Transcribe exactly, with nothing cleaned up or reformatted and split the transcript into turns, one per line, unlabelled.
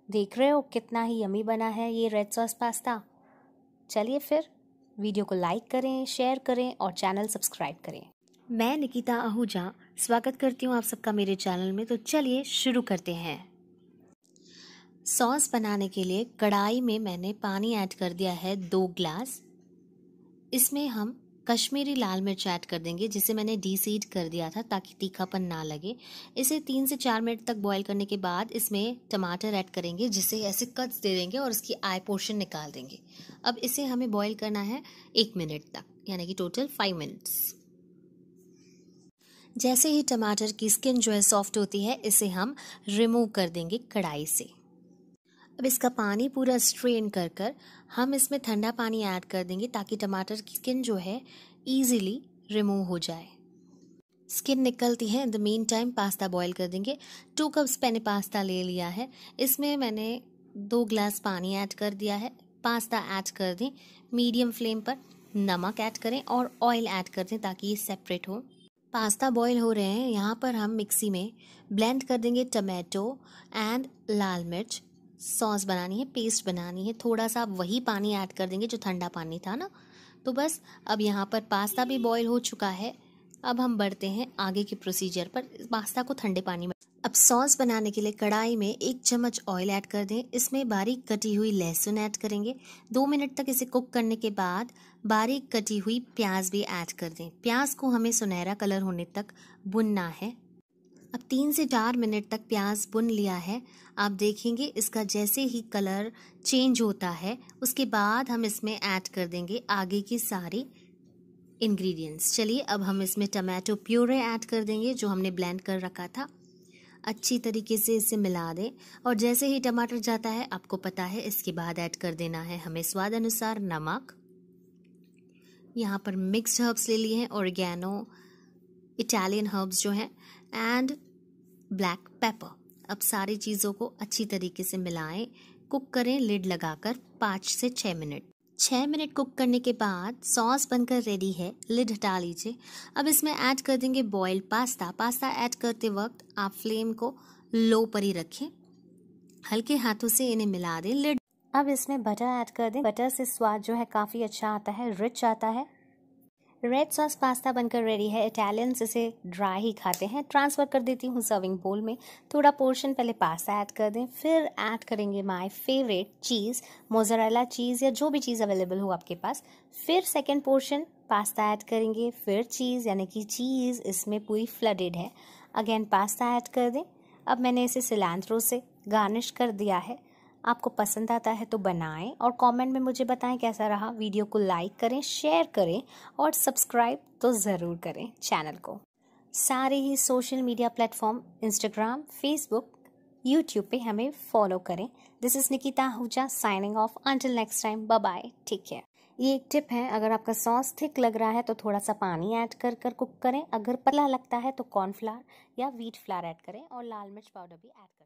देख रहे हो कितना ही यमी बना है ये रेड सॉस पास्ता। चलिए फिर वीडियो को लाइक करें, शेयर करें और चैनल सब्सक्राइब करें। मैं निकिता आहूजा स्वागत करती हूँ आप सबका मेरे चैनल में। तो चलिए शुरू करते हैं। सॉस बनाने के लिए कढ़ाई में मैंने पानी ऐड कर दिया है दो ग्लास। इसमें हम कश्मीरी लाल मिर्च ऐड कर देंगे, जिसे मैंने डीसीड कर दिया था ताकि तीखापन ना लगे। इसे तीन से चार मिनट तक बॉईल करने के बाद इसमें टमाटर ऐड करेंगे, जिसे ऐसे कट्स दे देंगे और इसकी आई पोर्शन निकाल देंगे। अब इसे हमें बॉईल करना है एक मिनट तक, यानी कि टोटल फाइव मिनट्स। जैसे ही टमाटर की स्किन जो है सॉफ्ट होती है, इसे हम रिमूव कर देंगे कढ़ाई से। अब इसका पानी पूरा स्ट्रेन कर कर हम इसमें ठंडा पानी ऐड कर देंगे ताकि टमाटर की स्किन जो है इजीली रिमूव हो जाए। स्किन निकलती है, in the meantime pasta boil कर देंगे। टू कप्स मैंने पास्ता ले लिया है। इसमें मैंने दो ग्लास पानी ऐड कर दिया है। पास्ता ऐड कर दें मीडियम फ्लेम पर। नमक ऐड करें और ऑयल ऐड कर दें ताकि ये सेपरेट हो। पास्ता बॉईल हो रहे हैं, यहाँ पर हम मिक्सी में ब्लेंड कर देंगे टमाटो एंड लाल मिर्च। सॉस बनानी है, पेस्ट बनानी है। थोड़ा सा वही पानी ऐड कर देंगे जो ठंडा पानी था ना। तो बस अब यहाँ पर पास्ता भी बॉईल हो चुका है। अब हम बढ़ते हैं आगे के प्रोसीजर पर। पास्ता को ठंडे पानी में अब सॉस बनाने के लिए कढ़ाई में एक चम्मच ऑयल ऐड कर दें। इसमें बारीक कटी हुई लहसुन ऐड करेंगे। दो मिनट तक इसे कुक करने के बाद बारीक कटी हुई प्याज भी ऐड कर दें। प्याज को हमें सुनहरा कलर होने तक भुनना है। अब तीन से चार मिनट तक प्याज भुन लिया है। आप देखेंगे इसका जैसे ही कलर चेंज होता है, उसके बाद हम इसमें ऐड कर देंगे आगे की सारी इंग्रेडिएंट्स। चलिए अब हम इसमें टमाटो प्यूरे ऐड कर देंगे जो हमने ब्लेंड कर रखा था। अच्छी तरीके से इसे मिला दें और जैसे ही टमाटर जाता है, आपको पता है, इसके बाद ऐड कर देना है हमें स्वाद अनुसार नमक। यहाँ पर मिक्स्ड हर्ब्स ले लिए हैं, ऑरिगेनो, इटालियन हर्ब्स जो हैं, एंड ब्लैक पेपर। अब सारी चीज़ों को अच्छी तरीके से मिलाएं। कुक करें लिड लगाकर पाँच से छः मिनट। छः मिनट कुक करने के बाद सॉस बनकर रेडी है। लिड हटा लीजिए। अब इसमें ऐड कर देंगे बॉइल्ड पास्ता। पास्ता ऐड करते वक्त आप फ्लेम को लो पर ही रखें। हल्के हाथों से इन्हें मिला दें। लिड अब इसमें बटर ऐड कर दें। बटर से स्वाद जो है काफ़ी अच्छा आता है, रिच आता है। रेड सॉस पास्ता बनकर रेडी है। इटालियंस इसे ड्राई ही खाते हैं। ट्रांसफ़र कर देती हूँ सर्विंग बोल में। थोड़ा पोर्शन पहले पास्ता ऐड कर दें, फिर ऐड करेंगे my favourite cheese, mozzarella cheese या जो भी चीज़ अवेलेबल हो आपके पास। फिर सेकंड पोर्शन पास्ता ऐड करेंगे, फिर चीज़, यानी कि चीज़ इसमें पूरी फ्लडेड है। अगेन पास्ता ऐड कर दें। अब मैंने इसे सिलैंथ्रो से गार्निश कर दिया है। आपको पसंद आता है तो बनाएं और कमेंट में मुझे बताएं कैसा रहा। वीडियो को लाइक करें, शेयर करें और सब्सक्राइब तो ज़रूर करें चैनल को। सारे ही social media platform Instagram, Facebook, YouTube पे हमें फॉलो करें। This is Nikita Ahuja signing off. Until next time, bye bye, take care. ये एक टिप है, अगर आपका सॉस थिक लग रहा है तो थोड़ा सा पानी ऐड कर कर कुक करें। अगर पतला लगता है तो कॉर्नफ्लावर या व्हीट फ्लावर ऐड करें और लाल मिर्च पाउडर भी ऐड करें।